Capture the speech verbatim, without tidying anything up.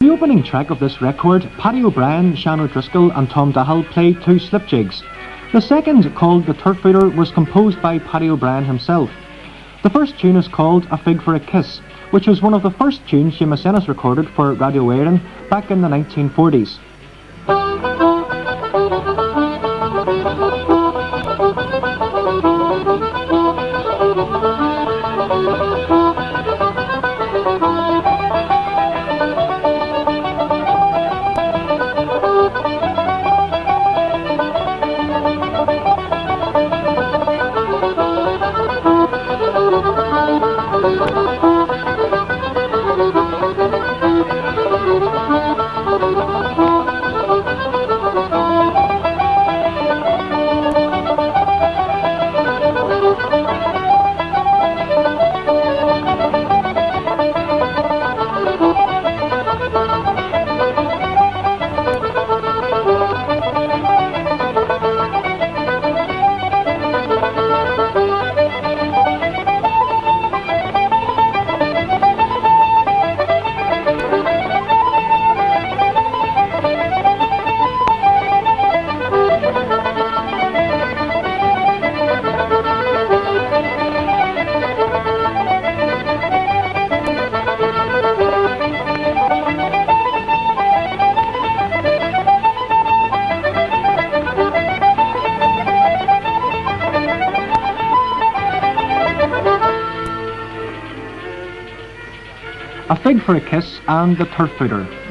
The opening track of this record, Paddy O'Brien, Shan O'Driscoll and Tom Dahill played two slip jigs. The second, called The Turf Feeder, was composed by Paddy O'Brien himself. The first tune is called A Fig for a Kiss, which was one of the first tunes Seamus Ennis recorded for Radio Éireann back in the nineteen forties. A Fig for a Kiss and The Turf Feeder.